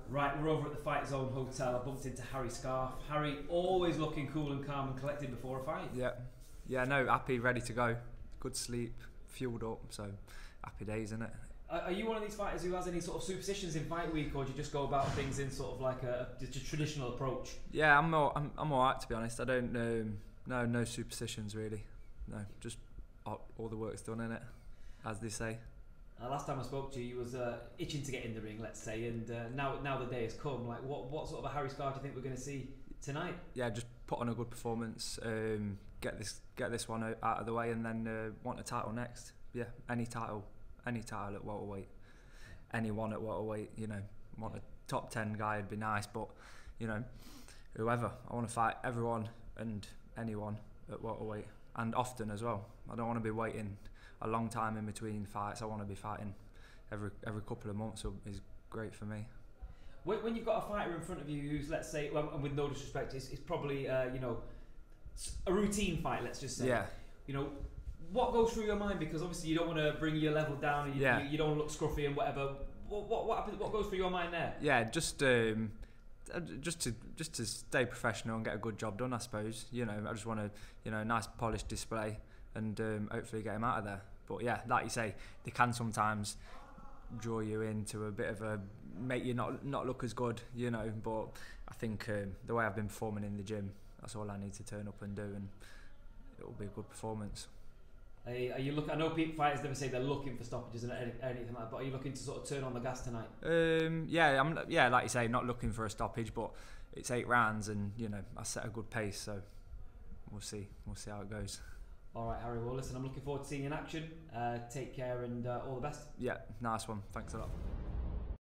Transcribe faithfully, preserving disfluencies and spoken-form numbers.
Right, we're over at the Fight Zone Hotel. I bumped into Harry Scarf. Harry, always looking cool and calm and collected before a fight. Yeah, yeah, no, happy, ready to go. Good sleep, fueled up, so happy days, innit? Are you one of these fighters who has any sort of superstitions in fight week, or do you just go about things in sort of like a, just a traditional approach? Yeah, I'm more, I'm, I'm alright to be honest. I don't know, no, no superstitions really. No, just all, all the work's done, innit? As they say. Uh, last time I spoke to you, you was uh, itching to get in the ring, let's say, and uh, now now the day has come. Like, what what sort of a Harry Scarf do you think we're going to see tonight? Yeah, just put on a good performance, um, get this get this one out, out of the way, and then uh, want a title next. Yeah, any title, any title at welterweight, anyone at welterweight. You know, want a top ten guy would be nice, but you know, whoever. I want to fight everyone and anyone at welterweight, and often as well. I don't want to be waiting a long time in between fights. I want to be fighting every every couple of months is great for me. When, when you've got a fighter in front of you who's, let's say, well, and with no disrespect, it's, it's probably uh, you know, a routine fight. Let's just say. Yeah. You know, what goes through your mind, because obviously you don't want to bring your level down, and you, yeah. you, you don't look scruffy and whatever. What what what, happens, what goes through your mind there? Yeah, just um, just to just to stay professional and get a good job done, I suppose. You know, I just want to, you know, nice polished display and um, hopefully get him out of there. But yeah, like you say, they can sometimes draw you into a bit of a make you not not look as good, you know. But I think um, the way I've been performing in the gym, that's all I need to turn up and do, and it will be a good performance. Are you, are you look? I know people fighters never say they're looking for stoppages and anything like that, but are you looking to sort of turn on the gas tonight? Um, yeah, I'm. Yeah, like you say, not looking for a stoppage, but it's eight rounds, and you know I set a good pace, so we'll see. We'll see how it goes. All right, Harry. Well, listen, I'm looking forward to seeing you in action. Uh, take care and uh, all the best. Yeah, nice one. Thanks a lot.